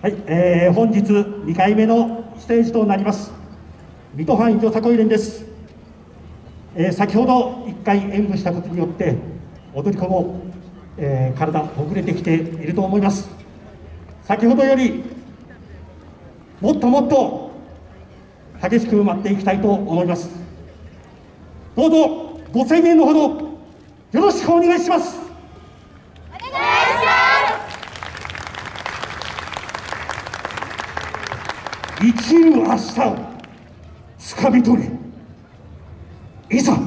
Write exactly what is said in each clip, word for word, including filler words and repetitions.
はい、えー、本日にかいめのステージとなります水戸藩よさこい連です、えー、先ほどいっかい演舞したことによって踊り子も、えー、体ほぐれてきていると思います。先ほどよりもっともっと激しく舞っていきたいと思います。どうぞご声援のほどよろしくお願いします。 お願いします。 生きる明日をつかみ取れ。いざ。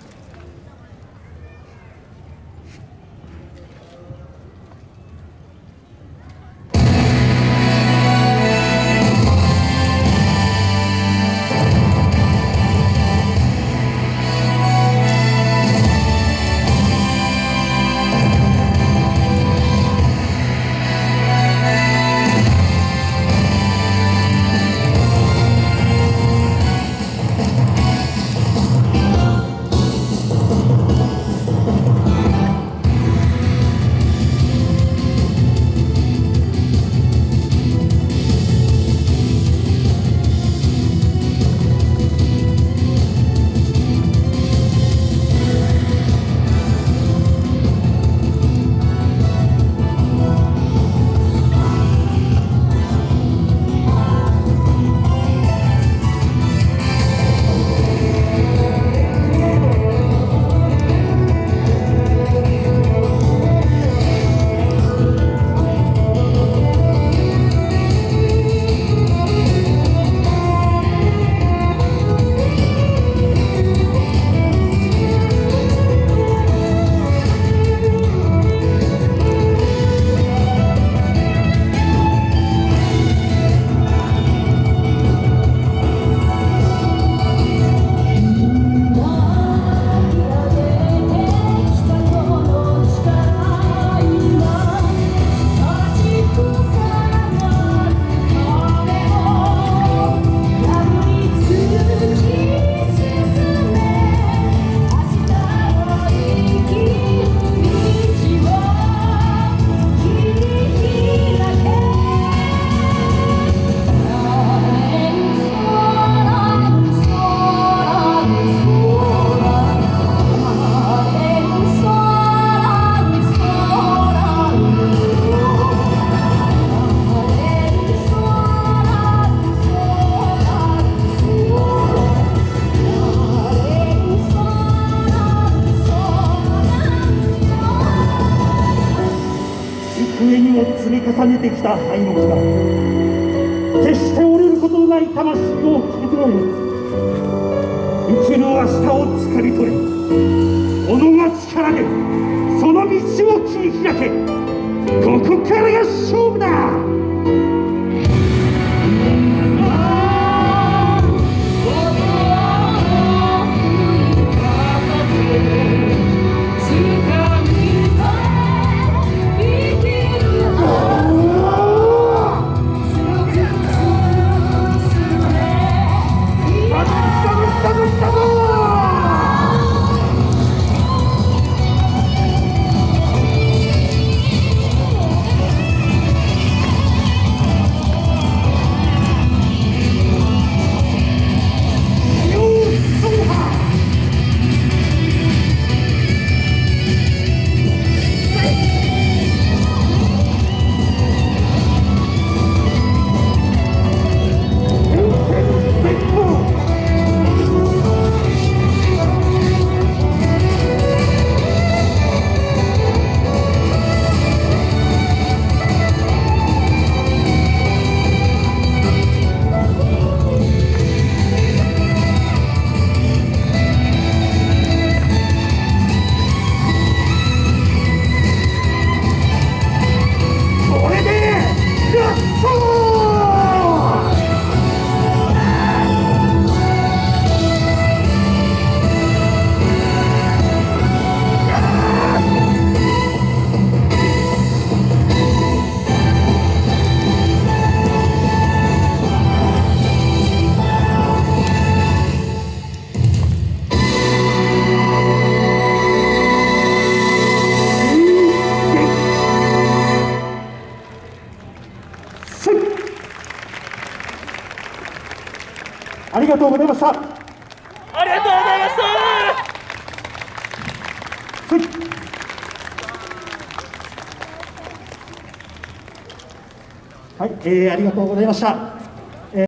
上にも積み重ねてきた敗北が決して折れることのない魂を受け取られ生きる明日をつかみ取れ。己が力でその道を切り開け。ここからが勝負だ。 ありがとうございました。 ありがとうございました。 はい、えー、ありがとうございました。